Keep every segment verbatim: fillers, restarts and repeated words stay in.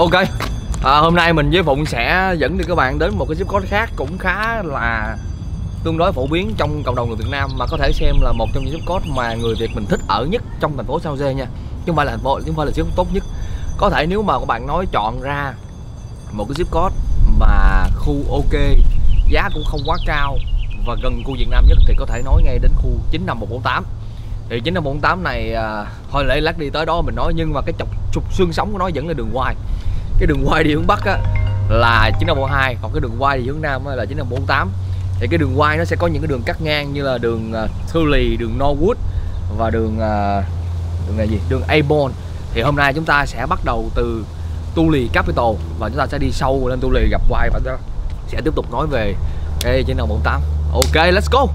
Ok, à, hôm nay mình với Phụng sẽ dẫn đi các bạn đến một cái zip code khác cũng khá là tương đối phổ biến trong cộng đồng người Việt Nam, mà có thể xem là một trong những zip code mà người Việt mình thích ở nhất trong thành phố San Jose nha, chứ không phải là thành phố, chứ không phải là zip code tốt nhất. Có thể nếu mà các bạn nói chọn ra một cái zip code mà khu ok, giá cũng không quá cao và gần khu Việt Nam nhất thì có thể nói ngay đến khu chín năm một bốn tám. Thì chín năm một bốn tám này à, thôi để lát đi tới đó mình nói, nhưng mà cái trục trục xương sống của nó vẫn là đường quay. Cái đường quay đi hướng Bắc á là chín năm một hai, còn cái đường quay đi hướng Nam á là chín năm bốn tám. Thì cái đường quay nó sẽ có những cái đường cắt ngang như là đường uh, Thule, đường Norwood và đường uh, đường này gì? Đường Avon. Thì hôm nay chúng ta sẽ bắt đầu từ Thule Capital và chúng ta sẽ đi sâu lên Thule gặp quay và sẽ tiếp tục nói về cái chín năm một tám. Ok, let's go.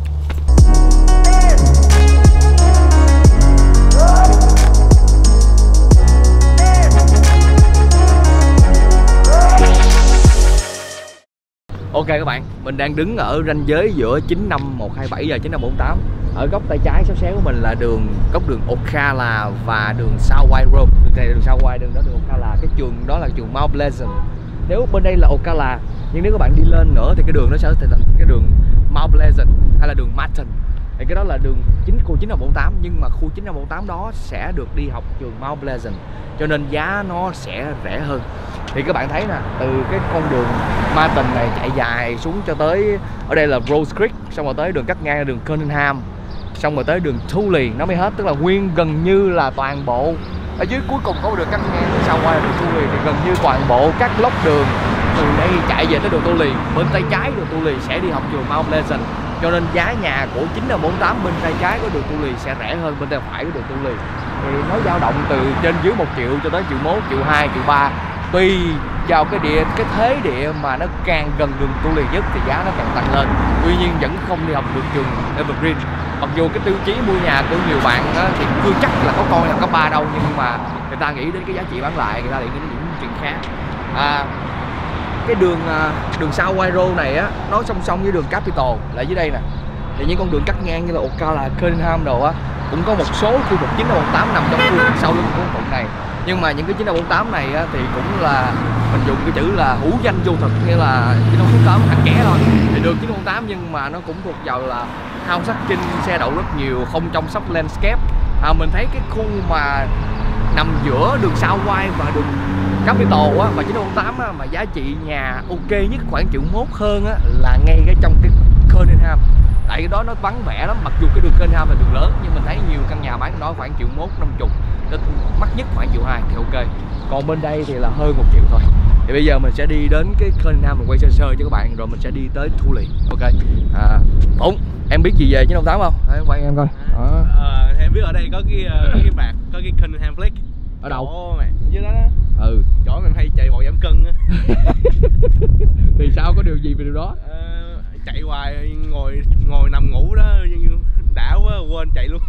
Ok các bạn, mình đang đứng ở ranh giới giữa chín năm một hai bảy và chín năm bốn tám. Ở góc tay trái xéo xéo của mình là đường góc đường Ocala và đường Southwide Road. Đường này là đường Southwide, đường đó đường Ocala. Cái trường đó là trường Mount Pleasant. Nếu bên đây là Ocala, nhưng nếu các bạn đi lên nữa thì cái đường nó sẽ thành cái đường Mount Pleasant hay là đường Martin. Thì cái đó là đường chính khu chín năm bốn tám, nhưng mà khu chín năm bốn tám đó sẽ được đi học trường Mount Pleasant, cho nên giá nó sẽ rẻ hơn. Thì các bạn thấy nè, từ cái con đường Martin này chạy dài xuống cho tới ở đây là Rose Creek, xong rồi tới đường cắt ngang là đường Cunningham, xong rồi tới đường Thule nó mới hết. Tức là nguyên gần như là toàn bộ ở dưới cuối cùng có một đường cắt ngang sau qua là đường Thule, thì gần như toàn bộ các block đường từ đây chạy về tới đường Thule, bên tay trái đường Thule sẽ đi học trường Mount Pleasant, cho nên giá nhà của chín năm bốn tám bên tay trái của đường Thule sẽ rẻ hơn bên tay phải của đường Thule. Thì nó dao động từ trên dưới một triệu cho tới triệu mốt, triệu hai, triệu ba, tùy vào cái địa cái thế địa mà nó càng gần đường Thule nhất thì giá nó càng tăng lên. Tuy nhiên vẫn không đi học được trường Evergreen, mặc dù cái tiêu chí mua nhà của nhiều bạn đó, thì chưa chắc là có con nào cấp ba đâu, nhưng mà người ta nghĩ đến cái giá trị bán lại, người ta nghĩ đến những chuyện khác. À, cái đường đường Southwide Road này á, nó song song với đường Capital là dưới đây nè. Thì những con đường cắt ngang như là Ocala, Cunningham đồ á, cũng có một số khu vực chín năm một tám nằm trong khu vực sau lưng của khu vực này. Nhưng mà những cái chín năm bốn tám này á, thì cũng là mình dùng cái chữ là hữu danh vô thực, nghĩa là chín năm bốn tám hạt kẻ thôi. Thì đường chín năm bốn tám nhưng mà nó cũng thuộc vào là house parking, xe đậu rất nhiều, không chăm sóc landscape. À, mình thấy cái khu mà nằm giữa đường Southwide và đường Capital á, và chín năm bốn tám á, mà giá trị nhà ok nhất khoảng triệu mốt hơn á, là ngay cái trong cái Cunningham. Tại cái đó nó vắng vẻ lắm, mặc dù cái đường Cunningham là đường lớn nhưng mình thấy nhiều căn nhà bán đó khoảng triệu mốt, năm chục, mắc nhất khoảng triệu hai thì ok. Còn bên đây thì là hơn một triệu thôi. Thì bây giờ mình sẽ đi đến cái Cunningham, mình quay sơ sơ cho các bạn rồi mình sẽ đi tới Thule. Ok. À, Phụng, em biết gì về chín năm tám không? Hãy quay em coi. À, à, em biết ở đây có cái có cái bạc, có cái Cunningham Flex. Ở đâu? Chỗ mày, dưới đó đó. Ừ. Chỗ mình hay chạy bộ giảm cân á. Thì sao, có điều gì về điều đó? À, chạy hoài, ngồi ngồi nằm ngủ đó, đã quá quên chạy luôn.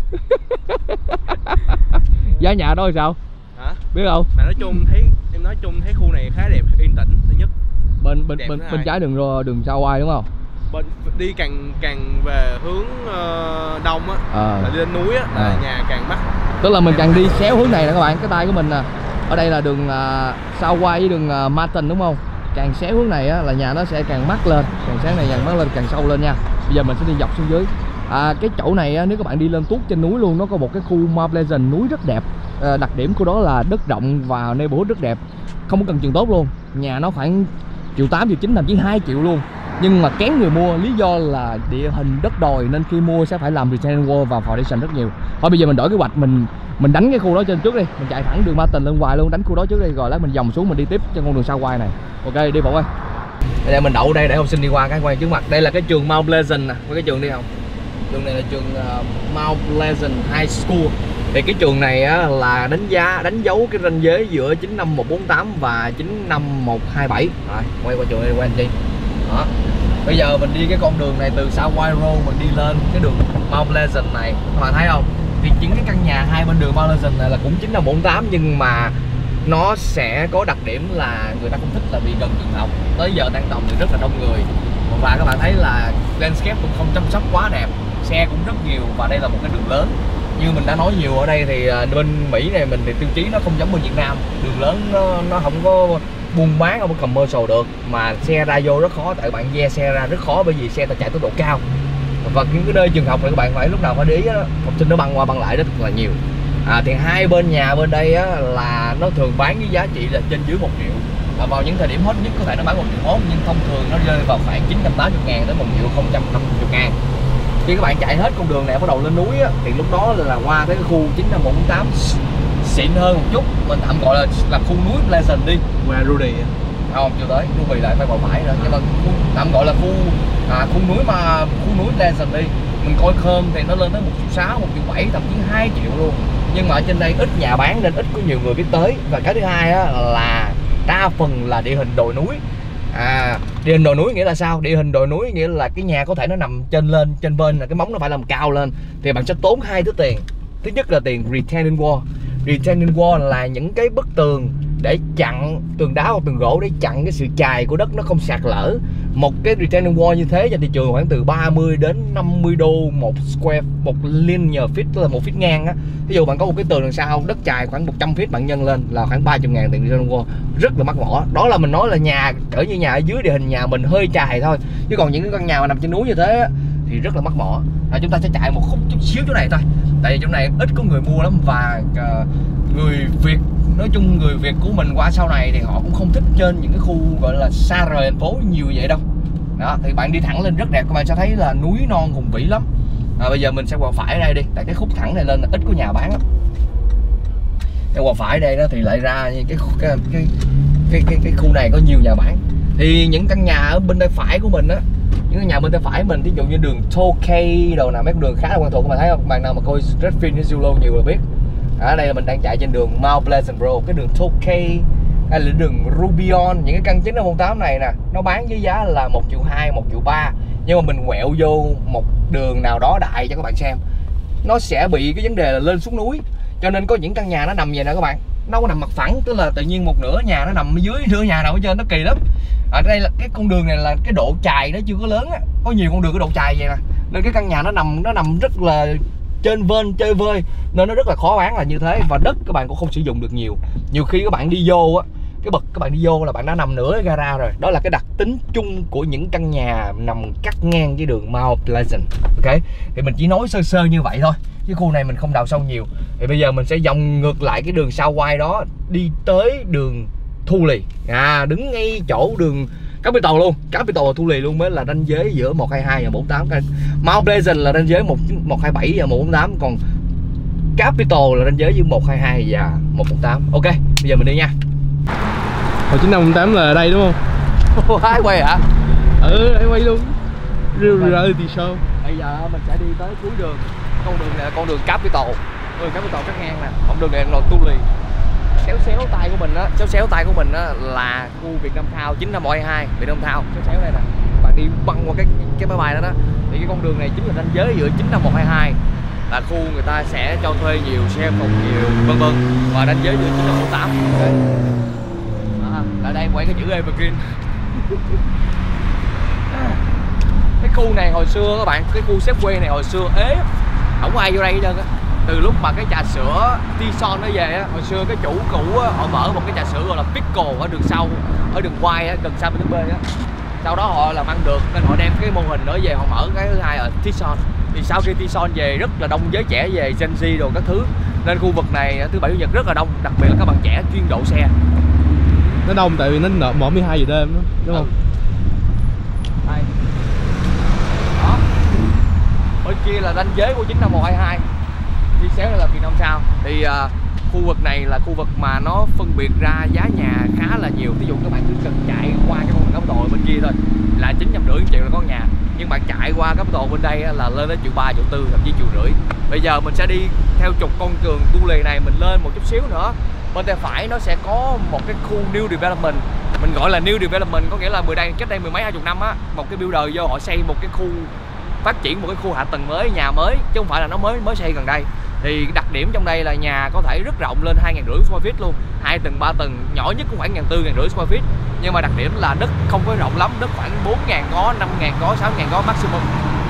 Giá nhà đó thì sao? Hả? Biết không? Mà nói chung thấy em nói chung thấy khu này khá đẹp, yên tĩnh thứ nhất. Bên bên bên bên trái đường đường Southwide đúng không? Bên đi càng càng về hướng uh, đông á, à. là đi lên núi á, là à. nhà càng mắc. Tức là mình càng đi xéo hướng này nè các bạn, cái tay của mình nè. Ở đây là đường uh, Southwide với đường uh, Martin đúng không? Càng xéo hướng này á, là nhà nó sẽ càng mắc lên, càng sáng này càng mắc lên, càng sâu lên nha. Bây giờ mình sẽ đi dọc xuống dưới. À, cái chỗ này á, nếu các bạn đi lên tuốt trên núi luôn, nó có một cái khu Mount Pleasant, núi rất đẹp. À, đặc điểm của đó là đất rộng và neighborhood rất đẹp, không có cần trường tốt luôn. Nhà nó khoảng triệu tám, triệu chín, thậm chí hai triệu luôn. Nhưng mà kén người mua, lý do là địa hình đất đồi nên khi mua sẽ phải làm retaining wall và foundation rất nhiều. Thôi bây giờ mình đổi cái hoạch, mình mình đánh cái khu đó trên trước đi, mình chạy thẳng đường Martin lên hoài luôn, đánh khu đó trước đi rồi lát mình vòng xuống mình đi tiếp trên con đường Southwide này. Ok, đi Phụng ơi. Đây mình đậu đây để học sinh đi qua cái quay trước mặt. Đây là cái trường Mount Pleasant nè, cái trường đi không? Trường này là trường uh, Mount Pleasant High School. Thì cái trường này á, là đánh giá đánh dấu cái ranh giới giữa chín năm một bốn tám và chín năm một hai bảy. Rồi, quay qua trường này quay anh chị. Đó. Bây giờ mình đi cái con đường này từ Southwide Road mình đi lên cái đường Mount Pleasant này. Các bạn thấy không? Thì những cái căn nhà hai bên đường Mount Pleasant này là cũng chín năm bốn tám, nhưng mà nó sẽ có đặc điểm là người ta không thích là vì gần trường học. Tới giờ tan tầm thì rất là đông người. Và các bạn thấy là landscape cũng không chăm sóc quá đẹp, xe cũng rất nhiều và đây là một cái đường lớn. như mình đã nói nhiều ở đây thì bên Mỹ này mình thì tiêu chí nó không giống bên Việt Nam. Đường lớn nó, nó không có buôn bán, không có commercial được, mà xe ra vô rất khó, tại bạn ve xe ra rất khó bởi vì xe ta chạy tốc độ cao. Và những cái nơi trường học này các bạn phải lúc nào phải để ý đó, học sinh nó băng qua băng lại rất là nhiều. À, thì hai bên nhà bên đây á, là nó thường bán với giá trị là trên dưới một triệu. Và vào những thời điểm hot nhất có thể nó bán một triệu mốt, nhưng thông thường nó rơi vào khoảng chín trăm tám mươi ngàn đến một triệu không trăm năm mươi ngàn. Khi các bạn chạy hết con đường này bắt đầu lên núi á, thì lúc đó là qua cái khu chín năm một tám xịn hơn một chút, mình tạm gọi là là khu núi Pleasant đi. Qua Rudy không, chưa tới Ruby lại phải vào phải rồi, nhưng mà khu, tạm gọi là khu à, khu núi mà khu núi Pleasant đi. Mình coi khơm thì nó lên tới một triệu sáu, một triệu bảy, thậm chí hai triệu luôn. Nhưng mà ở trên đây ít nhà bán nên ít có nhiều người biết tới. Và cái thứ hai á, là đa phần là địa hình đồi núi. À, địa hình đồi núi nghĩa là sao? Địa hình đồi núi nghĩa là cái nhà có thể nó nằm trên lên, trên bên là cái móng nó phải làm cao lên, thì bạn sẽ tốn hai thứ tiền. Thứ nhất là tiền retaining wall. Retaining wall là những cái bức tường để chặn, tường đá hoặc tường gỗ để chặn cái sự chài của đất nó không sạt lở. Một cái retaining wall như thế cho thị trường khoảng từ ba mươi đến năm mươi đô một square, một linear feet, tức là một feet ngang á. Ví dụ bạn có một cái tường đằng sau đất chài khoảng một trăm feet, bạn nhân lên là khoảng ba trăm ngàn tiền retaining wall, rất là mắc mỏ. Đó là mình nói là nhà ở như nhà ở dưới địa hình nhà mình hơi chài thôi, chứ còn những cái căn nhà mà nằm trên núi như thế á, thì rất là mắc mỏ. À, chúng ta sẽ chạy một khúc chút xíu chỗ này thôi, tại vì chỗ này ít có người mua lắm. Và uh, người Việt, nói chung người Việt của mình qua sau này thì họ cũng không thích trên những cái khu gọi là xa rời thành phố nhiều vậy đâu. Đó, thì bạn đi thẳng lên rất đẹp, các bạn sẽ thấy là núi non hùng vĩ lắm. À, bây giờ mình sẽ qua phải đây đi, tại cái khúc thẳng này lên là ít có nhà bán lắm. Cái qua phải đây đó thì lại ra cái cái cái cái cái, cái, cái khu này có nhiều nhà bán. Thì những căn nhà ở bên tay phải của mình á, những căn nhà bên tay phải mình, ví dụ như đường Tokay đồ nào, mấy con đường khá là quen thuộc, các bạn thấy không? Bạn nào mà coi Redfin hay Zulu nhiều là biết. Ở đây là mình đang chạy trên đường Mount Pleasant Road, cái đường Tokay hay là đường Rubion. Những cái căn chín năm một tám này nè, nó bán với giá là một triệu hai, một triệu ba. Nhưng mà mình quẹo vô một đường nào đó đại cho các bạn xem, nó sẽ bị cái vấn đề là lên xuống núi. Cho nên có những căn nhà nó nằm vậy nè các bạn, nó có nằm mặt phẳng, tức là tự nhiên một nửa nhà nó nằm dưới, nửa nhà nằm ở trên, nó kỳ lắm. Ở đây là cái con đường này là cái độ chài nó chưa có lớn á, có nhiều con đường cái độ chài vậy nè, nên cái căn nhà nó nằm nó nằm rất là trên vên chơi vơi, nên nó rất là khó bán là như thế. Và đất các bạn cũng không sử dụng được nhiều. Nhiều khi các bạn đi vô á, cái bậc các bạn đi vô là bạn đã nằm nửa cái gara rồi. Đó là cái đặc tính chung của những căn nhà nằm cắt ngang với đường Mount Pleasant. Ok, thì mình chỉ nói sơ sơ như vậy thôi, chứ khu này mình không đào sâu nhiều. Thì bây giờ mình sẽ vòng ngược lại cái đường Southwide đó, đi tới đường Thu Lì. À, đứng ngay chỗ đường Capitol luôn, Capitol và Thu Lì luôn mới là ranh giới giữa một hai hai và một tám. Mount Pleasant là ranh giới một hai bảy và một bốn tám, còn Capitol là ranh giới giữa một hai hai và một một tám. Ok, bây giờ mình đi nha. Hồi chín năm một tám là ở đây đúng không? Hai quay hả? Ừ, em quay luôn. Reality show. Bây giờ mình sẽ đi tới cuối đường. Con đường này là con đường Capitol. Đường Capitol cắt ngang nè. Con đường này là Thu Lì. Xéo xéo tay của mình á, xéo xéo tay của mình á là khu Việt Nam Thao chín năm một hai, Việt Nam Thao. Xéo xéo đây nè. Bạn đi băng qua cái cái máy bay đó đó. Thì cái con đường này chính là ranh giới giữa chín năm một hai hai. Là khu người ta sẽ cho thuê nhiều, xe phòng nhiều, vân vân. Và ranh giới giữa chín năm một tám. Okay. Ở đây quay cái chữ Evergreen. Cái khu này hồi xưa các bạn, cái khu Safeway này hồi xưa ế, không ai vô đây hết trơn á. Từ lúc mà cái trà sữa Tison nó về á, hồi xưa cái chủ cũ á, họ mở một cái trà sữa gọi là Pickle ở đường sau, ở đường quay á, gần San Bernardino á. Sau đó họ làm ăn được nên họ đem cái mô hình đó về, họ mở cái thứ hai ở Tison. Thì sau khi Tison về rất là đông giới trẻ về, Gen Z đồ các thứ, nên khu vực này thứ bảy chủ nhật rất là đông, đặc biệt là các bạn trẻ chuyên đậu xe. Nó đông tại vì nó nợ mở mười hai giờ đêm đó, đúng không? Ừ. Đây. Đó. Bên kia là ranh giới của chín năm một hai hai. Đi xéo đây là Việt Nam Sao. Thì uh, khu vực này là khu vực mà nó phân biệt ra giá nhà khá là nhiều. Ví dụ các bạn chỉ cần chạy qua cái con đường Capitol bên kia thôi là chín trăm rưỡi triệu là có nhà. Nhưng bạn chạy qua Capitol bên đây là lên đến triệu ba, triệu tư, thậm chí triệu rưỡi. Bây giờ mình sẽ đi theo trục con đường Tu Lì này, mình lên một chút xíu nữa. Bên tay phải nó sẽ có một cái khu New Development. Mình gọi là New Development có nghĩa là mười đây cách đây mười mấy hai chục năm á, một cái builder vô họ xây một cái khu, phát triển một cái khu hạ tầng mới, nhà mới, chứ không phải là nó mới mới xây gần đây. Thì đặc điểm trong đây là nhà có thể rất rộng lên hai ngàn rưỡi square feet luôn, hai tầng ba tầng, nhỏ nhất cũng khoảng ngàn tư, ngàn rưỡi square feet. Nhưng mà đặc điểm là đất không có rộng lắm, đất khoảng bốn ngàn có, năm ngàn có, sáu ngàn có maximum.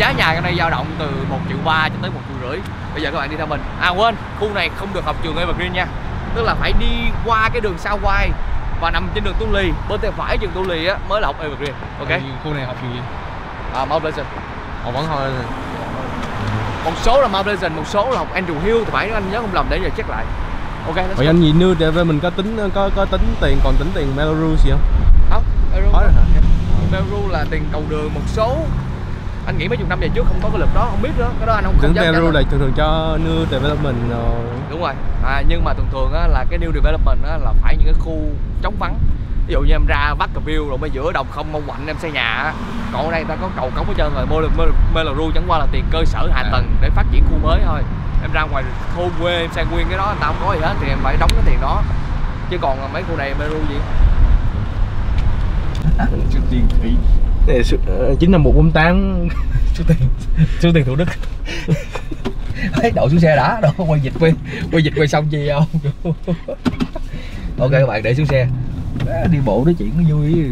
giá nhà trong đây dao động từ một triệu ba cho tới một triệu rưỡi. Bây giờ các bạn đi theo mình. À quên, khu này không được học trường Evergreen nha, tức là phải đi qua cái đường Southwide và nằm trên đường Tu Lì, bên tay phải trường Tu Lì á mới là học Evergreen. Ok. Ừ, khu này học trường gì? À, Mount Pleasant. Họ vẫn thôi. Một số là Mount Pleasant, một số là học Andrew Hill thì phải, anh nhớ không lầm, để giờ check lại. Ok. Vậy anh gì New để mình có tính có có tính tiền còn tính tiền Melrose gì không? Không, Melrose. Có rồi hả? Melrose là tiền cầu đường một số. Anh nghĩ mấy chục năm về trước không có cái lực đó, không biết nữa. Cái đó anh không không dám. Melrose là thường thường cho New Development rồi. Đúng rồi. À, nhưng mà thường thường á, là cái New Development á, là phải những cái khu trống vắng. Ví dụ như em ra Vacaville rồi bên giữa đồng không mong quạnh em xây nhà á. Còn ở đây ta có cầu cống hết trơn rồi. Melrose chẳng qua là tiền cơ sở hạ tầng để phát triển khu mới thôi. Em ra ngoài thôn quê em xây nguyên cái đó, người ta không có gì hết thì em phải đóng cái tiền đó. Chứ còn mấy khu này Melrose gì? Số tiền Thủy chín năm một bốn tám. Số tiền số tiền Thủ Đức. Đấy, đậu xuống xe đã, đậu quay dịch quay quay dịch quay xong gì không? Ok các bạn, để xuống xe. Đó, đi bộ nói chuyện nó vui.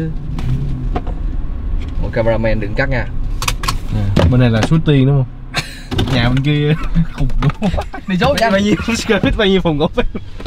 Một cameraman đừng cắt nha. À, bên này là Suối Tiên đúng không? Nhà bên kia khùng đúng không? Đi số bao nhiêu square feet, bao nhiêu phòng ngủ?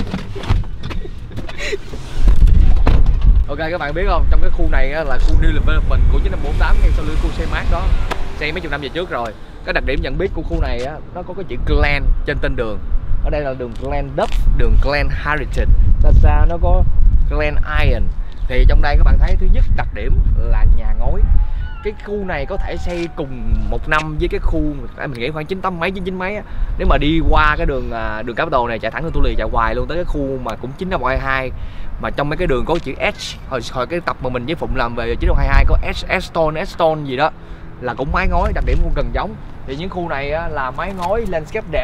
Ok các bạn biết không, trong cái khu này á, là khu New Development của chín năm bốn tám ngay sau lưng khu xây mát đó, xây mấy chục năm về trước rồi. Cái đặc điểm nhận biết của khu này á, nó có cái chữ Glen trên tên đường. Ở đây là đường Glen Duff, đường Glen Heritage, xa xa nó có Glen Iron. Thì trong đây các bạn thấy thứ nhất đặc điểm là nhà ngói. Cái khu này có thể xây cùng một năm với cái khu mình nghĩ khoảng chín tám mấy chín chín mấy á. Nếu mà đi qua cái đường đường Capitol này chạy thẳng từ Tu Lì chạy hoài luôn tới cái khu mà cũng chín năm hai hai, mà trong mấy cái đường có chữ S, hồi, hồi cái tập mà mình với Phụng làm về chín năm hai hai có S, Stone, Stone gì đó là cũng mái ngói, đặc điểm cũng gần giống. Thì những khu này á, là mái ngói, landscape đẹp,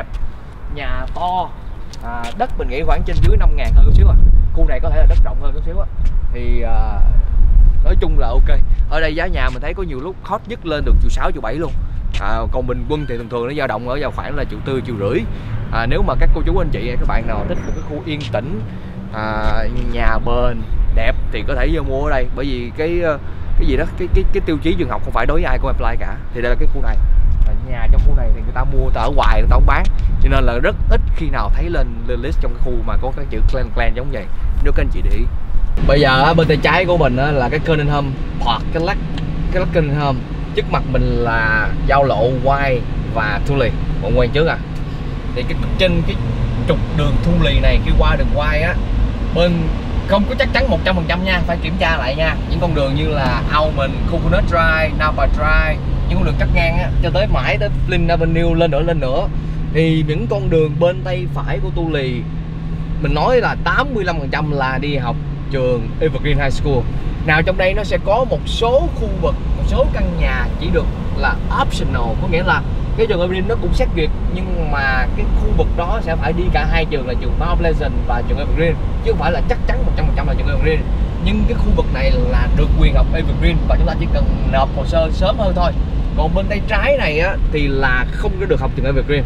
nhà to, à, đất mình nghĩ khoảng trên dưới năm ngàn hơn chút xíu à. Khu này có thể là đất rộng hơn chút xíu á. Thì à, nói chung là ok. Ở đây giá nhà mình thấy có nhiều lúc hot nhất lên được triệu sáu, triệu bảy luôn. À, còn bình quân thì thường thường nó dao động ở vào khoảng là triệu tư, triệu rưỡi. À, nếu mà các cô chú anh chị các bạn nào thích một cái khu yên tĩnh, à, nhà bền đẹp thì có thể vô mua ở đây, bởi vì cái cái gì đó cái cái cái tiêu chí trường học không phải đối với ai cũng apply cả. Thì đây là cái khu này. À, nhà trong khu này thì người ta mua, người ta ở ngoài, người ta không bán, cho nên là rất ít khi nào thấy lên, lên list trong cái khu mà có cái chữ Glen Glen giống vậy, nếu các anh chị để ý. Bây giờ bên tay trái của mình là cái Cunningham Park, cái lắc cái lắc Cunningham. Trước mặt mình là giao lộ Wye và Tu Lì, còn quen trước à. Thì cái trên cái trục đường Tu Lì này khi qua đường Wye á, bên không có chắc chắn một trăm phần trăm nha, phải kiểm tra lại nha. Những con đường như là Almond, Coconut Drive, Napa Drive, những con đường cắt ngang á, cho tới mãi tới Flint Avenue lên nữa lên nữa. Thì những con đường bên tay phải của Tu Lì mình nói là tám mươi lăm phần trăm là đi học trường Evergreen High School. Nào trong đây nó sẽ có một số khu vực, một số căn nhà chỉ được là optional, có nghĩa là cái trường Evergreen nó cũng xét duyệt, nhưng mà cái khu vực đó sẽ phải đi cả hai trường là trường Mount Pleasant và trường Evergreen, chứ không phải là chắc chắn một trăm phần trăm là trường Evergreen. Nhưng cái khu vực này là được quyền học Evergreen và chúng ta chỉ cần nộp hồ sơ sớm hơn thôi. Còn bên tay trái này á, thì là không có được học trường Evergreen.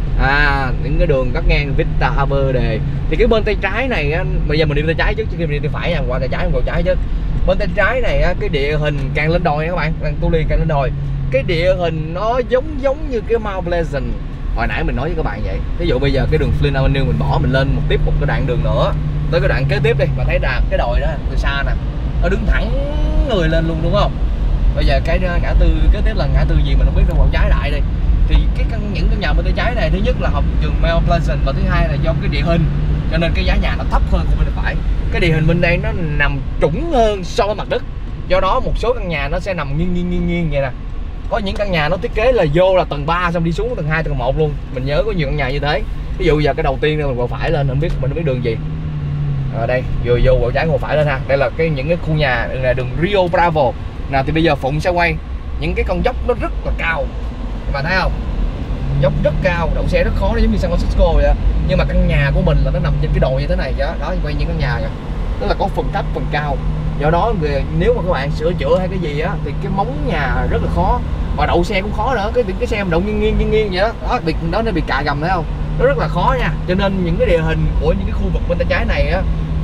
À, những cái đường cắt ngang Vista Harbor đề. Thì cái bên tay trái này á, bây giờ mình đi bên tay trái trước, trước khi mình đi tay phải nha, qua tay trái không qua trái chứ. Bên tay trái này á, cái địa hình càng lên đồi nha các bạn, càng Tu Lì càng lên đồi. Cái địa hình nó giống giống như cái Mount Pleasant hồi nãy mình nói với các bạn vậy. Ví dụ bây giờ cái đường Flint Avenue mình bỏ, mình lên một tiếp một cái đoạn đường nữa tới cái đoạn kế tiếp đi, và thấy là cái đồi đó từ xa nè, nó đứng thẳng người lên luôn đúng không? Bây giờ cái ngã tư kế tiếp là ngã tư gì mình không biết, đâu vào trái lại đi. Thì cái căn những căn nhà bên tay trái này, thứ nhất là học trường Mount Pleasant, và thứ hai là do cái địa hình cho nên cái giá nhà nó thấp hơn của bên tay phải. Cái địa hình bên đây nó nằm trũng hơn so với mặt đất, do đó một số căn nhà nó sẽ nằm nghiêng nghiêng nghiêng nghiêng vậy nè. Có những căn nhà nó thiết kế là vô là tầng ba xong đi xuống tầng hai, tầng một luôn. Mình nhớ có nhiều căn nhà như thế. Ví dụ giờ cái đầu tiên mình vào phải lên, không biết mình không biết đường gì. Ở đây vừa vô vào trái, vào phải lên ha. Đây là cái những cái khu nhà, đường này đường Rio Bravo. Nào thì bây giờ Phụng sẽ quay những cái con dốc nó rất là cao. Mà thấy không? Dốc rất cao, đậu xe rất khó, nó giống như San Francisco vậy đó. Nhưng mà căn nhà của mình là nó nằm trên cái đồi như thế này đó. Đó, quay những căn nhà kìa. Tức là có phần thấp, phần cao. Do đó nếu mà các bạn sửa chữa hay cái gì á thì cái móng nhà rất là khó, và đậu xe cũng khó nữa. Cái cái xe mình đậu nghiêng nghiêng nghiêng nghiêng vậy đó, đó bị đó nó bị cà gầm thấy không, nó rất là khó nha. Cho nên những cái địa hình của những cái khu vực bên tay trái này á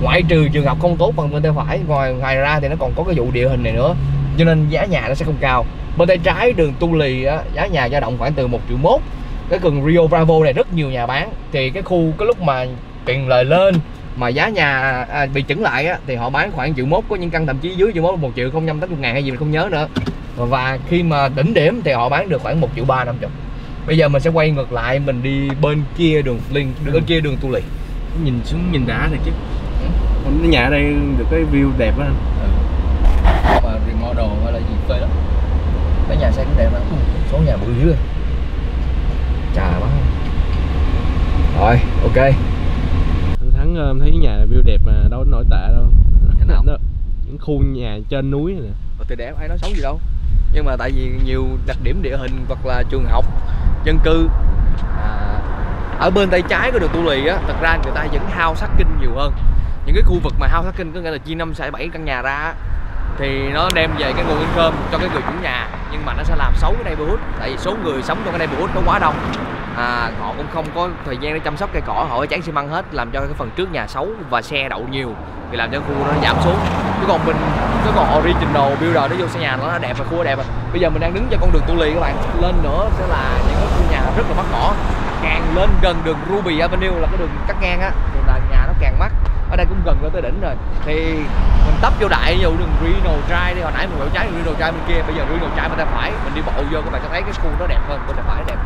ngoại trừ trường học không tốt bằng bên tay phải, ngoài ngoài ra thì nó còn có cái vụ địa hình này nữa, cho nên giá nhà nó sẽ không cao. Bên tay trái đường Tu Lì á, giá nhà dao động khoảng từ một triệu mốt. Cái gần Rio Bravo này rất nhiều nhà bán, thì cái khu cái lúc mà tiền lời lên mà giá nhà à, bị chững lại á, thì họ bán khoảng triệu mốt, có những căn thậm chí dưới triệu mốt, một triệu không trăm tám mươi ngàn hay gì mình không nhớ nữa. Và khi mà đỉnh điểm thì họ bán được khoảng một triệu ba năm chục. Bây giờ mình sẽ quay ngược lại, mình đi bên kia đường Linh, bên kia đường Tu Lì. Nhìn xuống nhìn đã rồi chứ. Ừ. Nhà ở đây được cái view đẹp á. Ừ. Mà remodel hay là gì phê lắm. Cái nhà xây cũng đẹp lắm. Số nhà bự dữ rồi. Chà bác. Rồi, ok. Anh Thắng em thấy nhà view đẹp mà đâu nổi tệ đâu. Nào? Đó, những khu nhà trên núi này nè. Thì đẹp, ai nói xấu gì đâu. Nhưng mà tại vì nhiều đặc điểm địa hình hoặc là trường học, dân cư à, ở bên tay trái của đường Tu Lì á, thật ra người ta vẫn house hacking nhiều hơn. Những cái khu vực mà house hacking có nghĩa là chia năm xẻ bảy căn nhà ra thì nó đem về cái nguồn income cho cái người chủ nhà, nhưng mà nó sẽ làm xấu cái neighborhood, tại vì số người sống trong cái neighborhood nó quá đông. À, họ cũng không có thời gian để chăm sóc cây cỏ, họ phải tráng xi măng hết, làm cho cái phần trước nhà xấu và xe đậu nhiều thì làm cho khu nó giảm xuống. Chứ còn mình cái còn original builder nó vô xe nhà nó đẹp và khu nó đẹp. Bây giờ mình đang đứng trên con đường Tu Lì các bạn, lên nữa sẽ là những cái khu nhà rất là mắc mỏ. Càng lên gần đường Ruby Avenue là cái đường cắt ngang á thì là nhà nó càng mắc. Ở đây cũng gần lên tới đỉnh rồi thì mình tấp vô đại, ví dụ đường Reno Drive đi, hồi nãy mình quẹo trái đường Reno Drive bên kia, bây giờ Reno Drive bên tay phải, mình đi bộ vô các bạn sẽ thấy cái khu nó đẹp hơn, bên tay phải đẹp.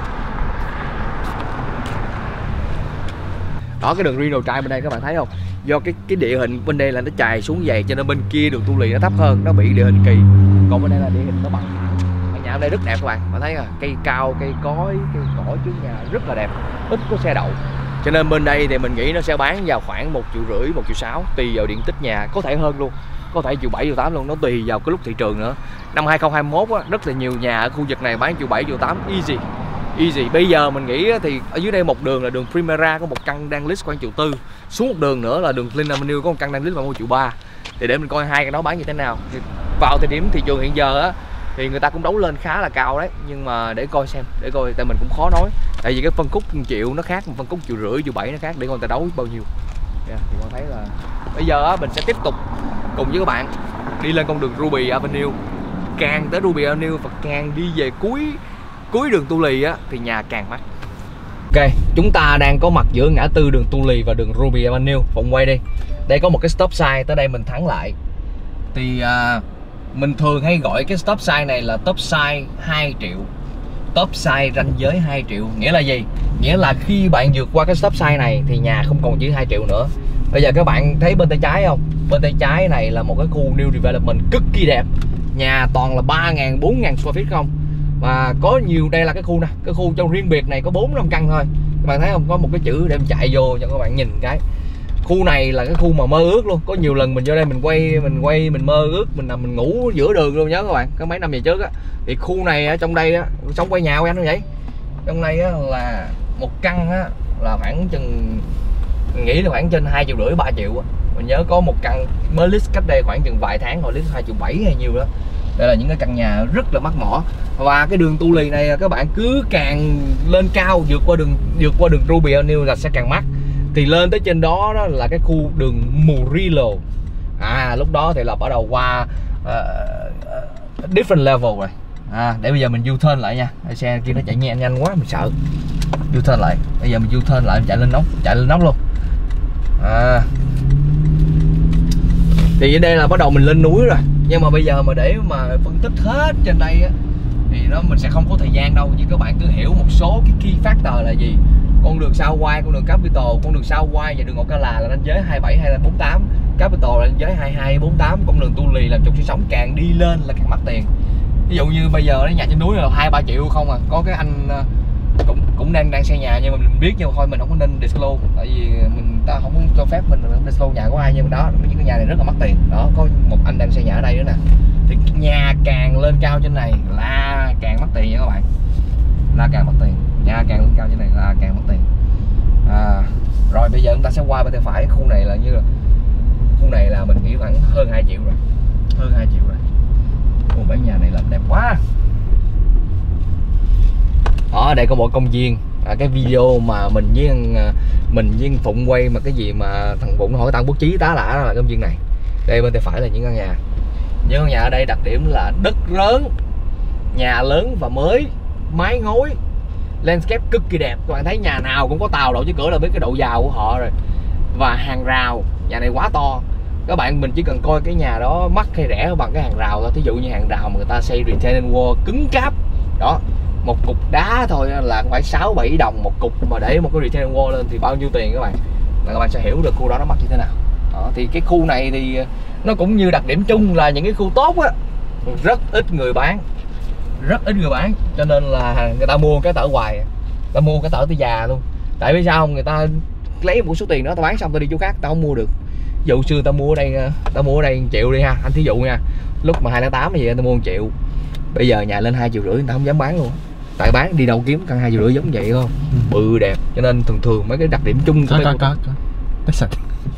Đó, cái đường Reno Drive bên đây các bạn thấy không? Do cái cái địa hình bên đây là nó chày xuống dày cho nên bên kia đường Tu Lì nó thấp hơn, nó bị địa hình kỳ. Còn bên đây là địa hình nó bằng thẳng. Nhà ở đây rất đẹp các bạn, bạn thấy à, cây cao, cây cối, cây cỏ trước nhà rất là đẹp, ít có xe đậu. Cho nên bên đây thì mình nghĩ nó sẽ bán vào khoảng một triệu rưỡi, một triệu sáu tùy vào diện tích nhà, có thể hơn luôn, có thể triệu bảy, triệu tám luôn, nó tùy vào cái lúc thị trường nữa. Năm hai không hai mốt á, rất là nhiều nhà ở khu vực này bán triệu bảy, triệu tám easy. Easy. Bây giờ mình nghĩ thì ở dưới đây một đường là đường Primera có một căn đang list khoảng triệu tư, xuống một đường nữa là đường Clean Avenue có một căn đang list khoảng một triệu ba. Thì để mình coi hai cái đó bán như thế nào. Thì vào thời điểm thị trường hiện giờ á thì người ta cũng đấu lên khá là cao đấy, nhưng mà để coi xem, để coi, tại mình cũng khó nói, tại vì cái phân khúc triệu nó khác, phân khúc triệu rưỡi, triệu bảy nó khác, để coi người ta đấu bao nhiêu. Yeah, thì con thấy là bây giờ á mình sẽ tiếp tục cùng với các bạn đi lên con đường Ruby Avenue. Càng tới Ruby Avenue và càng đi về cuối cuối đường Tu Lì á thì nhà càng mắc. Ok, chúng ta đang có mặt giữa ngã tư đường Tu Lì và đường Ruby Avenue. Phụng quay đi. Đây có một cái stop sign, tới đây mình thắng lại. Thì uh, mình thường hay gọi cái stop sign này là stop sign hai triệu. Stop sign ranh giới hai triệu. Nghĩa là gì? Nghĩa là khi bạn vượt qua cái stop sign này thì nhà không còn chỉ hai triệu nữa. Bây giờ các bạn thấy bên tay trái không? Bên tay trái này là một cái khu new development cực kỳ đẹp. Nhà toàn là ba ngàn, bốn ngàn square feet không? Và có nhiều, đây là cái khu nè, cái khu trong riêng biệt này có bốn năm căn thôi. Các bạn thấy không? Có một cái chữ để em chạy vô cho các bạn nhìn cái. Khu này là cái khu mà mơ ước luôn. Có nhiều lần mình vô đây mình quay, mình quay, mình mơ ước, mình nằm mình ngủ giữa đường luôn, nhớ các bạn, có mấy năm về trước á. Thì khu này ở trong đây á, sống quay nhà của anh không vậy? Trong đây á là một căn á là khoảng chừng, mình nghĩ là khoảng trên hai triệu rưỡi, ba triệu á. Mình nhớ có một căn mới list cách đây khoảng chừng vài tháng rồi, list hai triệu bảy hay nhiêu đó. Đây là những cái căn nhà rất là mắc mỏ. Và cái đường Tu Lì này các bạn cứ càng lên cao, vượt qua đường vượt qua đường Ruby Avenue là sẽ càng mắc. Thì lên tới trên đó, đó là cái khu đường Murillo. À, lúc đó thì là bắt đầu qua uh, different level rồi. À, để bây giờ mình U-turn lại nha. Xe kia nó chạy nhanh nhanh quá mình sợ. U-turn lại. Bây giờ mình U-turn lại, mình chạy lên nóc, chạy lên nóc luôn. À. Thì ở đây là bắt đầu mình lên núi rồi. Nhưng mà bây giờ mà để mà phân tích hết trên đây á thì nó mình sẽ không có thời gian đâu, nhưng các bạn cứ hiểu một số cái key factor là gì. Con đường Southwide, con đường Capital, con đường Southwide và đường Ocala là ranh giới hai bảy, hai bốn tám, Capital là ranh giới hai hai, bốn tám, con đường Tu Lì làm trục sinh sống càng đi lên là càng mắc tiền. Ví dụ như bây giờ cái nhà trên núi là hai ba triệu không à. Có cái anh cũng cũng đang đang xây nhà nhưng mà mình biết, nhưng mà thôi mình không có nên disclose, tại vì mình ta không có cho phép mình disclose nhà của ai, nhưng mà đó, những cái nhà này rất là mắc tiền. Đó, có một anh đang xây nhà ở đây nữa nè. Thì nhà càng lên cao trên này là càng mắc tiền nha các bạn, là càng mắc tiền. Nhà càng lên cao trên này là càng mất tiền. À, rồi bây giờ chúng ta sẽ qua bên tay phải. Khu này là như là khu này là mình nghĩ khoảng hơn hai triệu rồi, hơn hai triệu rồi. Ồ, mấy nhà này làm đẹp quá. Ở đây có một công viên à, cái video mà mình với mình với Phụng quay mà cái gì mà thằng Phụng hỏi tao bố trí tá lả là cái công viên này. Đây bên tay phải là những căn nhà. Những căn nhà ở đây đặc điểm là đất lớn, nhà lớn và mới, mái ngói, landscape cực kỳ đẹp. Các bạn thấy nhà nào cũng có tàu đậu chứ cửa là biết cái độ giàu của họ rồi. Và hàng rào, nhà này quá to. Các bạn mình chỉ cần coi cái nhà đó mắc hay rẻ bằng cái hàng rào thôi. Thí dụ như hàng rào mà người ta xây retaining wall cứng cáp đó, một cục đá thôi là phải sáu bảy đồng một cục, mà để một cái retaining wall lên thì bao nhiêu tiền các bạn, là các bạn sẽ hiểu được khu đó nó mắc như thế nào đó. Thì cái khu này thì nó cũng như đặc điểm chung là những cái khu tốt á, rất ít người bán, rất ít người bán, cho nên là người ta mua cái tở hoài, người ta mua cái tở tới già luôn. Tại vì sao không? Người ta lấy một số tiền đó, tao bán xong tao đi chỗ khác tao không mua được. Ví dụ xưa tao mua ở đây, tao mua ở đây một triệu đi ha, anh thí dụ nha, lúc mà hai tháng tám gì tao mua một triệu, bây giờ nhà lên hai triệu rưỡi người ta không dám bán luôn. Tại bán đi đâu kiếm căn hai triệu rưỡi giống vậy không? Bự đẹp, cho nên thường thường mấy cái đặc điểm chung có có có có có sạch.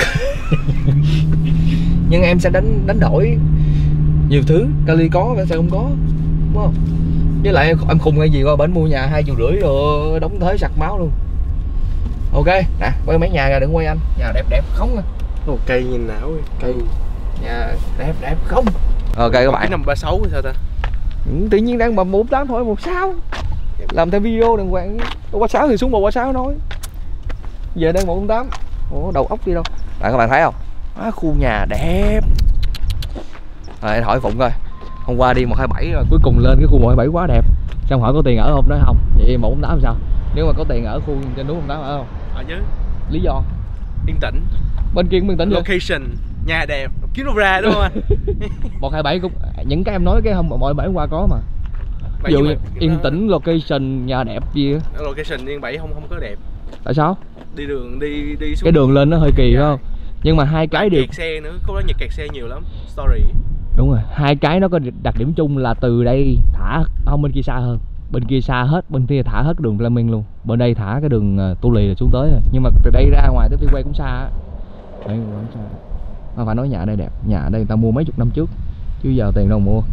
Nhưng em sẽ đánh đánh đổi nhiều thứ, Cali có em sẽ không có, đúng không? Với lại em khùng hay gì qua bển mua nhà hai triệu rưỡi rồi đóng thuế sặc máu luôn. Ok nè, quay mấy nhà ra đừng quay anh, nhà đẹp đẹp không à. Một cây nhìn não cây nhà đẹp đẹp không. Ok các bạn, năm ba sáu sao ta? Tự nhiên đang bầm một tám thôi, một sáu làm theo video đừng quảng một ba sáu thì xuống một ba sáu nói giờ đang một tám. Ủa đầu óc đi đâu à, các bạn thấy không à, khu nhà đẹp. Rồi hỏi Phụng coi, hôm qua đi một hai bảy rồi cuối cùng lên cái khu một hai bảy quá đẹp, xong hỏi có tiền ở không, nói không. Vậy một tám sao? Nếu mà có tiền ở khu trên núi một tám ở không? Ở chứ. Lý do yên tĩnh, bên kia cũng yên tĩnh. Location nhà đẹp kiếm đâu ra đúng không anh? một hai bảy cũng những cái em nói cái hôm mọi bảy hôm qua có mà. Ví dụ như yên tĩnh, location, nhà đẹp gì á. Location yên bảy không không có đẹp. Tại sao? Đi đường đi đi xuống cái đường lên nó hơi kỳ, phải không? Nhưng mà hai cái đều kẹt xe nữa, khúc đó nhật kẹt xe nhiều lắm. Sorry. Đúng rồi, hai cái nó có đặc điểm chung là từ đây thả không, bên kia xa hơn, bên kia xa hết, bên kia thả hết đường Fleming luôn, bên đây thả cái đường uh, Tu Lì là xuống tới rồi. Nhưng mà từ đây ra ngoài tới freeway cũng xa á. Đấy, cũng xa. Mà phải nói nhà ở đây đẹp, nhà ở đây người ta mua mấy chục năm trước chứ giờ tiền đâu mua.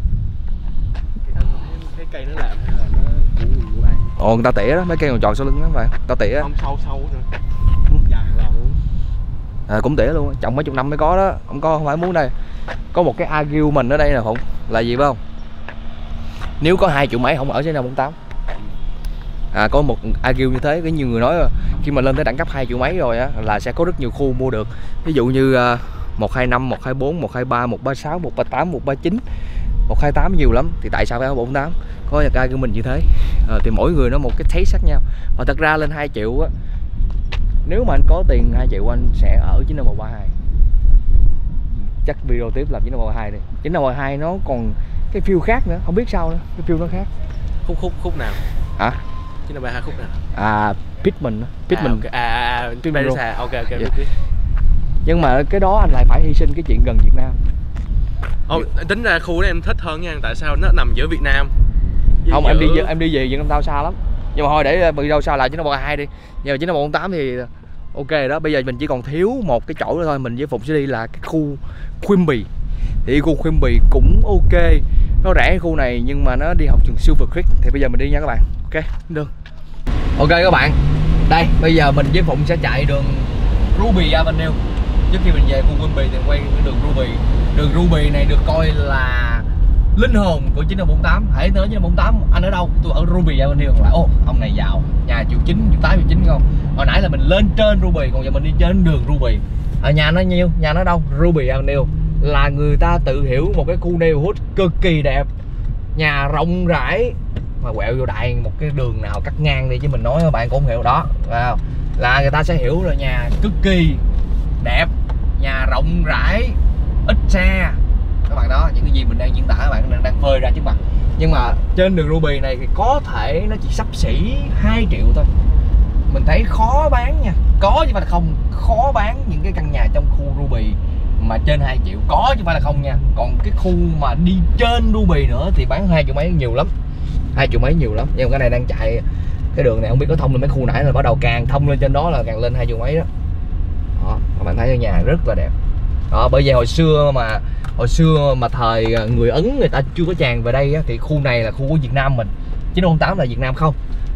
Cái cây nó làm hay là nó của ai? Ồ, người ta tỉa đó, mấy cây còn tròn sau lưng đó phải, ta tỉa. Không sâu sâu nữa. Dài lòng luôn. À, cũng tỉa luôn, trồng mấy chục năm mới có đó, không có không phải muốn đây. Có một cái argument ở đây nè Phụng, là gì phải không? Nếu có hai triệu mấy không ở trên năm bốn tám. À, có một argue như thế, cái nhiều người nói khi mà lên tới đẳng cấp hai triệu mấy rồi á là sẽ có rất nhiều khu mua được. Ví dụ như uh, một hai năm, một hai bốn, một hai ba, một ba sáu, một ba tám, một ba chín, một hai tám nhiều lắm. Thì tại sao phải ở bốn tám? Có nhà cái của mình như thế. À, thì mỗi người nó một cái taste khác nhau. Và thật ra lên hai triệu á, nếu mà anh có tiền hai triệu anh sẽ ở chín năm một ba hai. Chắc video tiếp làm chín năm một ba hai đi. chín năm một ba hai nó còn cái feel khác nữa, không biết sao nữa, cái feel nó khác. Khúc khúc khúc nào? Hả? chín năm ba hai khúc nào? À, Pitman, Pitman. À, à, à Pitman. Ok ok. Yeah. Nhưng mà cái đó anh lại phải hy sinh cái chuyện gần Việt Nam. Ồ, tính ra khu đó em thích hơn nha, tại sao nó nằm giữa Việt Nam. Không, giữa... em đi em đi về Việt Nam tao xa lắm. Nhưng mà thôi để bị đâu xa lại chín năm một hai đi. Nhưng mà chín năm một tám thì ok rồi đó. Bây giờ mình chỉ còn thiếu một cái chỗ nữa thôi, mình với Phục sẽ đi là cái khu Quimby. Thì khu Quimby cũng ok, nó rẻ khu này nhưng mà nó đi học trường Silver Creek. Thì bây giờ mình đi nha các bạn. Ok, được. Ok các bạn, đây bây giờ mình với Phụng sẽ chạy đường Ruby Avenue. Trước khi mình về khu Quimby thì quay đường Ruby. Đường Ruby này được coi là linh hồn của chín năm bốn tám. Hãy tới chín năm bốn tám anh ở đâu? Tôi ở Ruby Avenue. Lại ô ông này giàu, nhà triệu chín, triệu tám, triệu chín không? Hồi nãy là mình lên trên Ruby, còn giờ mình đi trên đường Ruby. Ở nhà nó nhiêu? Nhà nó đâu? Ruby Avenue là người ta tự hiểu một cái khu neighborhood cực kỳ đẹp, nhà rộng rãi mà quẹo vô đại một cái đường nào cắt ngang đi chứ mình nói các bạn cũng không hiểu đó, phải không? Là người ta sẽ hiểu là nhà cực kỳ đẹp, nhà rộng rãi, ít xe các bạn đó, những cái gì mình đang diễn tả các bạn đang, đang phơi ra trước mặt. Nhưng mà trên đường Ruby này thì có thể nó chỉ xấp xỉ hai triệu thôi. Mình thấy khó bán nha, có chứ phải là không, khó bán những cái căn nhà trong khu Ruby mà trên hai triệu, có chứ phải là không nha. Còn cái khu mà đi trên Ruby nữa thì bán hai triệu mấy nhiều lắm, hai triệu mấy nhiều lắm. Nhưng mà cái này đang chạy cái đường này không biết có thông lên mấy khu nãy là bắt đầu càng thông lên trên đó là càng lên hai triệu mấy đó. Đó, các bạn thấy cái nhà rất là đẹp. Đó, bởi vì hồi xưa mà hồi xưa mà thời người Ấn người ta chưa có tràn về đây á, thì khu này là khu của Việt Nam mình. chín năm tám là Việt Nam không.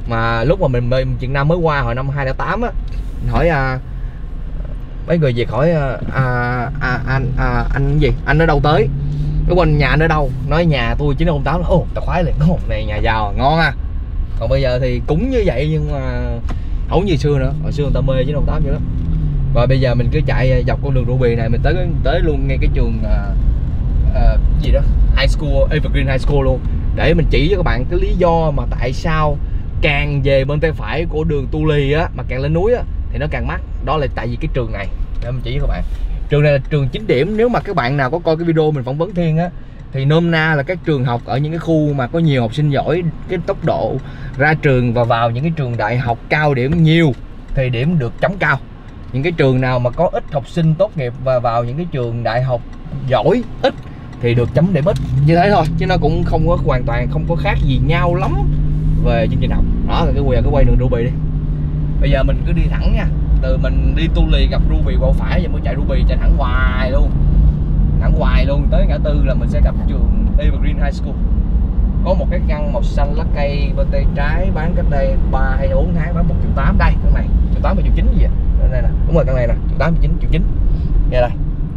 Mà lúc mà mình mình Việt Nam mới qua hồi năm hai không không tám á, hỏi à, mấy người Việt hỏi à, à, anh à, anh gì anh ở đâu tới, cái quanh nhà anh ở đâu, nói nhà tôi chín không tám. Ồ tao khoái liền, cái này nhà giàu ngon à. Còn bây giờ thì cũng như vậy nhưng mà không như xưa nữa, hồi xưa người ta mê chín không tám vậy đó. Và bây giờ mình cứ chạy dọc con đường Ruby này, mình tới tới luôn ngay cái trường uh, uh, gì đó High School, Evergreen High School luôn, để mình chỉ cho các bạn cái lý do mà tại sao càng về bên tay phải của đường Tu Lì á, mà càng lên núi á thì nó càng mắc. Đó là tại vì cái trường này, để mình chỉ cho các bạn. Trường này là trường chín điểm. Nếu mà các bạn nào có coi cái video mình phỏng vấn Thiên á, thì nôm na là các trường học ở những cái khu mà có nhiều học sinh giỏi, cái tốc độ ra trường và vào những cái trường đại học cao điểm nhiều thì điểm được chấm cao. Những cái trường nào mà có ít học sinh tốt nghiệp và vào những cái trường đại học giỏi ít thì được chấm điểm ít. Như thế thôi, chứ nó cũng không có hoàn toàn không có khác gì nhau lắm về chương trình học. Đó là cái quay cái quay đường Ruby đi. Bây giờ mình cứ đi thẳng nha, từ mình đi Tu Lì gặp Ruby qua phải, giờ mới chạy Ruby chạy thẳng hoài luôn, thẳng hoài luôn tới ngã tư là mình sẽ gặp trường Evergreen High School. Có một cái căn màu xanh lá cây bên tay trái bán cách đây ba hay bốn tháng bán một triệu tám. Đây căn này triệu tám triệu chín gì vậy? Đây nè, đúng rồi căn này nè, triệu tám triệu chín triệu chín nghe đây.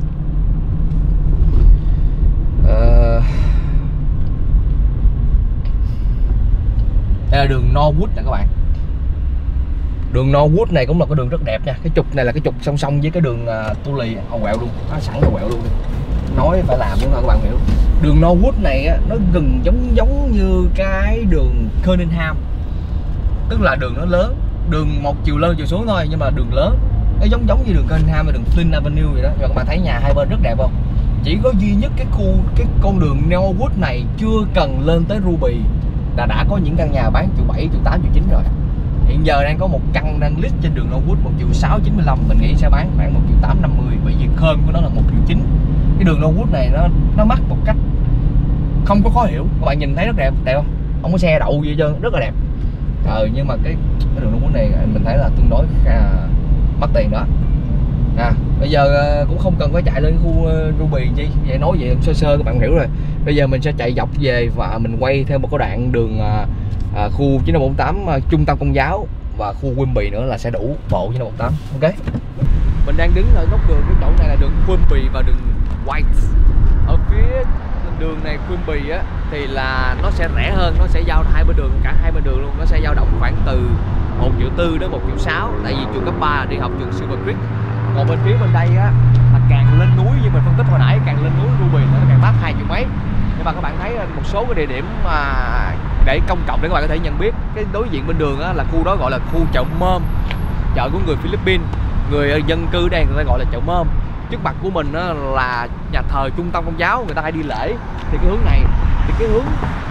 Ờ... Đây là đường Norwood nè các bạn. Đường Norwood này cũng là cái đường rất đẹp nha. Cái trục này là cái trục song song với cái đường uh, Tu Lì, không quẹo luôn, nó sẵn nó quẹo luôn đi. Nói phải làm đúng không các bạn hiểu. Đường Norwood này á, nó gần giống giống như cái đường Cunningham, tức là đường nó lớn, đường một chiều lên chiều xuống thôi nhưng mà đường lớn. Nó giống giống như đường Cunningham và đường Flint Avenue vậy đó. Nhưng mà các bạn thấy nhà hai bên rất đẹp không? Chỉ có duy nhất cái khu cái con đường Norwood này chưa cần lên tới Ruby là đã có những căn nhà bán triệu bảy, triệu tám, triệu chín rồi. Hiện giờ đang có một căn đang list trên đường Norwood một triệu sáu chín mươi lăm, mình nghĩ sẽ bán khoảng một triệu tám năm mươi, bởi vì khơm của nó là một triệu chín. Cái đường Norwood này nó nó mắc một cách không có khó hiểu. Các bạn nhìn thấy rất đẹp, đẹp không? Không có xe đậu gì hết trơn, rất là đẹp. Ờ nhưng mà cái, cái đường Norwood này mình thấy là tương đối khá mất tiền đó. À, bây giờ cũng không cần phải chạy lên khu Ruby chi, vậy nói vậy sơ sơ các bạn hiểu rồi. Bây giờ mình sẽ chạy dọc về và mình quay theo một cái đoạn đường à, khu chín năm bốn tám à, trung tâm công giáo và khu Quimby nữa là sẽ đủ bộ chín năm bốn tám. Ok. Mình đang đứng ở góc đường, cái chỗ này là đường Quimby và đường White. Ở phía đường này Quimby á thì là nó sẽ rẻ hơn, nó sẽ giao hai bên đường, cả hai bên đường luôn, nó sẽ dao động khoảng từ một triệu tư đến một triệu sáu, tại vì trường cấp ba đi học trường Silver Creek. Còn bên phía bên đây á là càng lên núi, như mình phân tích hồi nãy, càng lên núi Ruby nó càng mắc hai triệu mấy. Nhưng mà các bạn thấy một số cái địa điểm mà để công cộng để các bạn có thể nhận biết. Cái đối diện bên đường á là khu đó gọi là khu chợ Mơm, chợ của người Philippines, người dân cư đây người ta gọi là chợ Mơm. Trước mặt của mình á là nhà thờ trung tâm công giáo, người ta hay đi lễ. Thì cái hướng này, thì cái hướng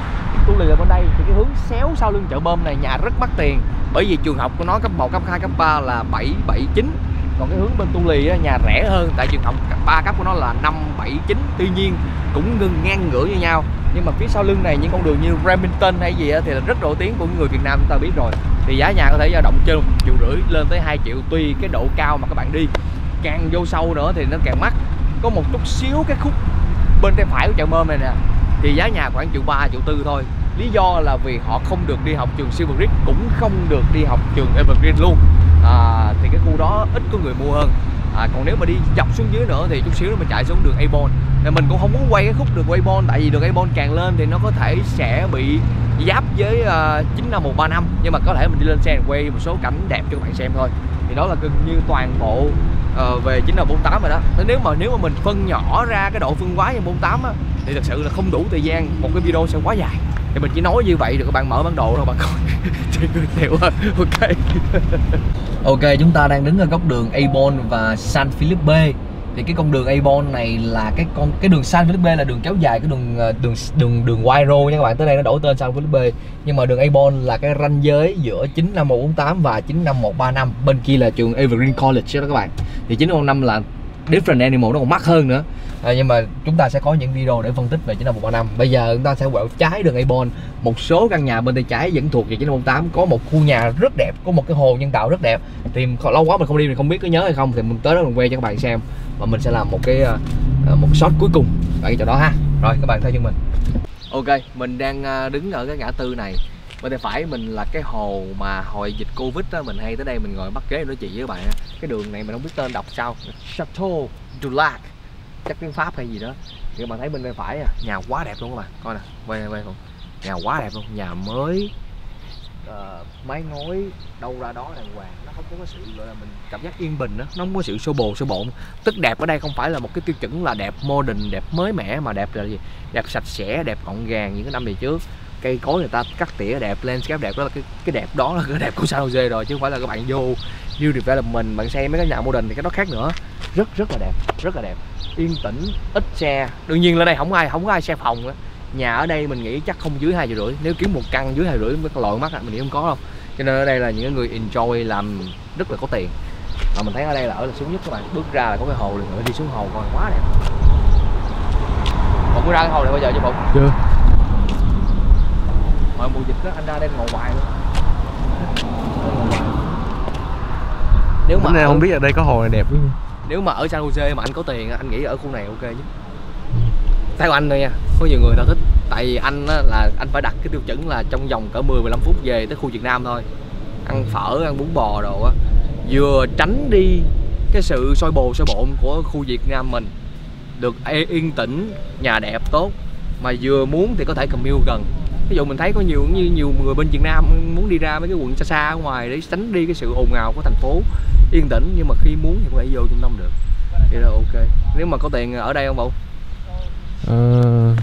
Tu Lì là bên đây, thì cái hướng xéo sau lưng chợ Mơm này nhà rất mắc tiền, bởi vì trường học của nó cấp một, cấp hai, cấp ba là bảy, bảy, chín. Còn cái hướng bên Tu Lì á, nhà rẻ hơn, tại trường học cấp ba cấp của nó là năm, bảy, chín. Tuy nhiên cũng gần ngang ngửa như nhau. Nhưng mà phía sau lưng này những con đường như Remington hay gì á, thì là rất nổi tiếng của người Việt Nam chúng ta biết rồi. Thì giá nhà có thể dao động trên một triệu rưỡi lên tới hai triệu, tùy cái độ cao mà các bạn đi. Càng vô sâu nữa thì nó càng mắc. Có một chút xíu cái khúc bên tay phải của chợ Mơm này nè thì giá nhà khoảng triệu ba, triệu tư thôi. Lý do là vì họ không được đi học trường Silver Creek, cũng không được đi học trường Evergreen luôn. À, thì cái khu đó ít có người mua hơn. À, còn nếu mà đi dọc xuống dưới nữa thì chút xíu nữa mình chạy xuống đường Avon. Thì mình cũng không muốn quay cái khúc đường Avon, tại vì đường Avon càng lên thì nó có thể sẽ bị giáp với uh, chín năm một ba năm. Nhưng mà có thể mình đi lên xe quay một số cảnh đẹp cho các bạn xem thôi. Thì đó là gần như toàn bộ uh, về chín năm bốn tám rồi đó. Thế nếu mà nếu mà mình phân nhỏ ra cái độ phân hóa như bốn tám á, thì thật sự là không đủ thời gian, một cái video sẽ quá dài. Thì mình chỉ nói như vậy được các bạn mở bản đồ thôi bạn coi thì người hiểu rồi. Ok. Ok, chúng ta đang đứng ở góc đường Avon và San Felipe. Thì cái con đường Avon này là cái con cái đường San Felipe là đường kéo dài cái đường đường đường đường Wairo nha các bạn, tới đây nó đổi tên San Felipe. Nhưng mà đường Avon là cái ranh giới giữa chín năm một bốn tám và chín năm một ba năm. Bên kia là trường Evergreen College đó các bạn. Thì chín năm một năm là different animal, nó còn mắc hơn nữa. À, nhưng mà chúng ta sẽ có những video để phân tích về chín năm một ba năm. Bây giờ chúng ta sẽ quẹo trái đường Avon. Một số căn nhà bên tay trái vẫn thuộc về chín năm một tám. Có một khu nhà rất đẹp, có một cái hồ nhân tạo rất đẹp. Thì lâu quá mình không đi, mình không biết có nhớ hay không. Thì mình tới đó mình quay cho các bạn xem. Và mình sẽ làm một cái uh, một shot cuối cùng ở cái chỗ đó ha. Rồi các bạn theo chân mình. Ok, mình đang đứng ở cái ngã tư này. Bên tay phải mình là cái hồ mà hồi dịch Covid á, mình hay tới đây mình ngồi bắt ghế nói chuyện với các bạn. Cái đường này mình không biết tên đọc sao, Chateau du Lac, chắc tiếng Pháp hay gì đó. Thì các bạn thấy bên tay phải à, nhà quá đẹp luôn các bạn, coi nè, quay quay không, nhà quá đẹp luôn, nhà mới, uh, mái ngói đâu ra đó đàng hoàng, nó không có cái sự gọi là mình cảm giác yên bình đó, nó không có sự xô bồ xô bộn. Tức đẹp ở đây không phải là một cái tiêu chuẩn là đẹp modern, đẹp mới mẻ, mà đẹp là gì? Đẹp sạch sẽ, đẹp gọn gàng những cái năm về trước. Cây cối người ta cắt tỉa đẹp, landscape đẹp, đó là cái cái đẹp đó là cái đẹp của San Jose rồi, chứ không phải là các bạn vô new development bạn xem mấy cái nhà modern thì cái đó khác nữa. Rất rất là đẹp, rất là đẹp, yên tĩnh, ít xe. Đương nhiên lên đây không ai không có ai xe phòng đó. Nhà ở đây mình nghĩ chắc không dưới hai triệu rưỡi, nếu kiếm một căn dưới hai rưỡi mới lội mắt mình nghĩ không có đâu. Cho nên ở đây là những người enjoy làm rất là có tiền. Mà mình thấy ở đây là ở là xuống nhất các bạn, bước ra là có cái hồ liền, nữa đi xuống hồ coi quá đẹp. Còn có ra cái hồ này bao giờ chưa Phụng? Chưa. Hồi mùa dịch đó anh ra đây ngồi hoài luôn. Nếu mà ở... không biết ở đây có hồ này đẹp. Nếu mà ở San Jose mà anh có tiền anh nghĩ ở khu này ok chứ. Theo anh thôi nha, có nhiều người ta thích. Tại vì anh á, là anh phải đặt cái tiêu chuẩn là trong vòng cỡ mười mười lăm phút về tới khu Việt Nam thôi. Ăn phở, ăn bún bò đồ á, vừa tránh đi cái sự sôi bồ sôi bộn của khu Việt Nam mình, được yên tĩnh, nhà đẹp tốt, mà vừa muốn thì có thể commute gần. Ví dụ mình thấy có nhiều như nhiều người bên Việt Nam muốn đi ra mấy cái quận xa xa ở ngoài để tránh đi cái sự ồn ào của thành phố, yên tĩnh, nhưng mà khi muốn thì có thể vô trung tâm được. Vậy là ok. Nếu mà có tiền ở đây không Bộ? Ờ...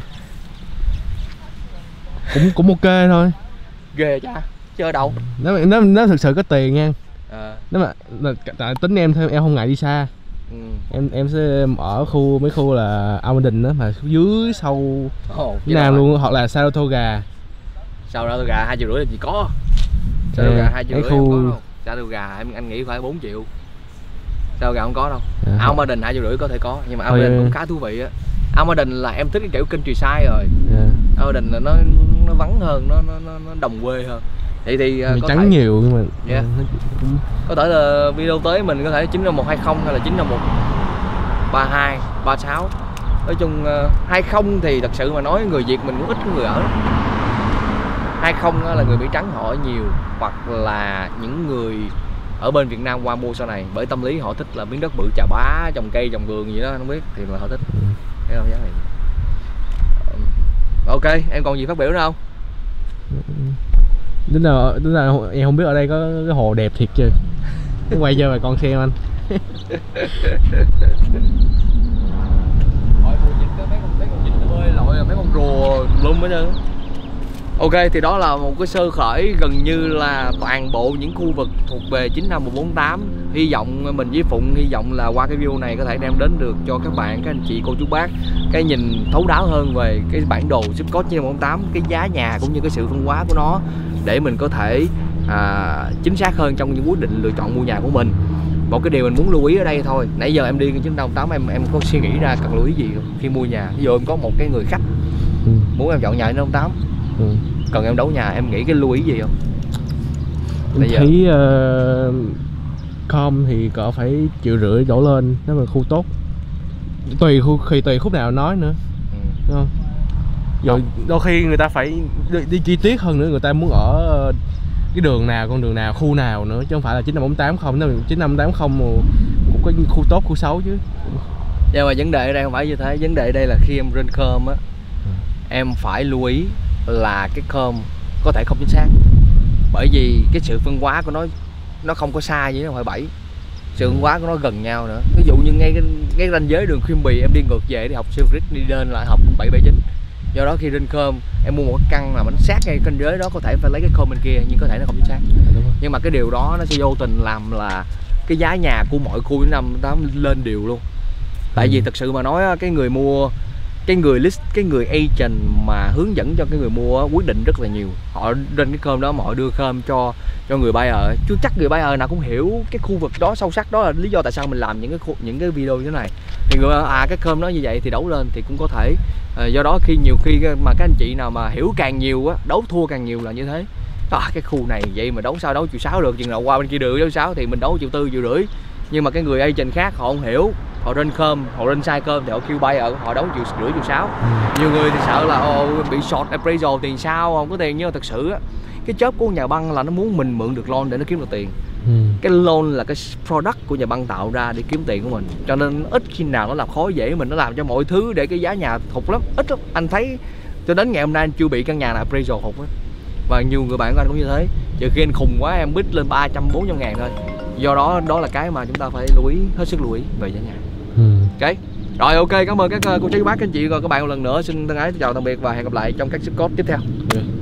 cũng cũng ok thôi. Ghê cha, chứ ở đâu? Nếu nếu nếu thực sự có tiền nha. À. Nếu mà tại tính em thôi, em không ngại đi xa. Ừ. em em sẽ ở khu mấy khu là Almaden đó, mà dưới sâu oh, Nam luôn, hoặc là Saratoga. Saratoga hai triệu rưỡi là gì có. Saratoga hai triệu rưỡi khu... không có đâu. Saratoga em anh nghĩ phải bốn triệu. Saratoga không có đâu. À, Almaden hai triệu rưỡi có thể có, nhưng mà Almaden cũng khá thú vị á. Almaden là em thích cái kiểu countryside rồi. Yeah. Almaden là nó nó vắng hơn, nó nó nó đồng quê hơn. Thì thì có trắng thể... nhiều nhưng mà yeah. Có thể là video tới mình có thể chín năm một hai không hay là chín năm một ba hai ba sáu. Nói chung hai không thì thật sự mà nói người Việt mình cũng ít người ở. hai không là người Mỹ trắng họ ở nhiều, hoặc là những người ở bên Việt Nam qua mua sau này, bởi tâm lý họ thích là miếng đất bự chà bá, trồng cây trồng vườn gì đó không biết thì mà họ thích. Cái không giá này. Ok, em còn gì phát biểu nữa không? Đến là, đến là em không biết ở đây có cái hồ đẹp thiệt chứ. Quay cho bà con xem anh. Hỏi mùa dịch có mấy con mấy con vịt nó bơi lội rồi mấy con rùa lum hết trơn. Ok, thì đó là một cái sơ khởi gần như là toàn bộ những khu vực thuộc về chín năm một bốn tám. Hy vọng mình với Phụng hy vọng là qua cái video này có thể đem đến được cho các bạn, các anh chị, cô chú bác cái nhìn thấu đáo hơn về cái bản đồ zip code chín năm một bốn tám, cái giá nhà cũng như cái sự phân hóa của nó, để mình có thể à, chính xác hơn trong những quyết định lựa chọn mua nhà của mình. Một cái điều mình muốn lưu ý ở đây thôi, nãy giờ em đi chín năm một tám em em có suy nghĩ ra cần lưu ý gì không khi mua nhà? Ví dụ em có một cái người khách ừ. muốn em chọn nhà chín năm một tám, ừ. cần em đấu nhà, em nghĩ cái lưu ý gì không? Em thấy uh, com thì cỡ phải triệu rưỡi đổ lên nếu mà khu tốt, tùy khu khi tùy khúc nào nói nữa, ừ. đúng không? Rồi đôi khi người ta phải đi, đi chi tiết hơn nữa, người ta muốn ở cái đường nào, con đường nào, khu nào nữa, chứ không phải là chín năm bốn tám không. Nếu chín năm tám không cũng có khu tốt, khu xấu chứ. Nhưng mà vấn đề ở đây không phải như thế, vấn đề ở đây là khi em lên com á, ừ. em phải lưu ý là cái com có thể không chính xác, bởi vì cái sự phân hóa của nó nó không có xa với nó phải bảy, sự phân hóa của nó gần nhau nữa. Ví dụ như ngay cái, cái ranh giới đường Khuyên Bì em đi ngược về đi học siêu Grid, đi lên lại học bảy bảy chín. Do đó khi lên com em mua một cái căn mà nó sát ngay ranh giới đó, có thể phải lấy cái com bên kia nhưng có thể nó không chính xác. Đúng rồi. Nhưng mà cái điều đó nó sẽ vô tình làm là cái giá nhà của mọi khu năm tám lên đều luôn. Tại vì thật sự mà nói cái người mua, cái người list, cái người agent mà hướng dẫn cho cái người mua quyết định rất là nhiều. Họ trên cái com đó mà họ đưa com cho cho người buyer, chứ chắc người buyer nào cũng hiểu cái khu vực đó sâu sắc. Đó là lý do tại sao mình làm những cái khu, những cái video như thế này. Thì người à cái com đó như vậy thì đấu lên thì cũng có thể. À, do đó khi nhiều khi mà các anh chị nào mà hiểu càng nhiều á, đấu thua càng nhiều là như thế. À, cái khu này vậy mà đấu sao đấu triệu sáu được, chừng nào qua bên kia được đấu sáu thì mình đấu triệu tư triệu rưỡi. Nhưng mà cái người agent khác họ không hiểu, họ rên cơm, họ rên sai cơm thì họ kêu bay ở, họ đấu triệu rưỡi triệu sáu. Ừ. Nhiều người thì sợ là ồ, bị short appraisal tiền sao không có tiền, nhưng mà thật sự á cái job của nhà băng là nó muốn mình mượn được loan để nó kiếm được tiền. Ừ. Cái loan là cái product của nhà băng tạo ra để kiếm tiền của mình, cho nên ít khi nào nó làm khó dễ với mình, nó làm cho mọi thứ để cái giá nhà thụt lắm, ít lắm. Anh thấy cho đến ngày hôm nay anh chưa bị căn nhà nào appraisal hụt hết, và nhiều người bạn của anh cũng như thế. Trừ khi anh khùng quá em bid lên ba trăm bốn trăm ngàn thôi. Do đó đó là cái mà chúng ta phải lưu ý, hết sức lưu ý về giá nhà. Ừ. Ok. Rồi ok, cảm ơn các cô chú bác các anh chị và các bạn một lần nữa. Xin thân ái chào tạm biệt và hẹn gặp lại trong các Scott tiếp theo. Yeah.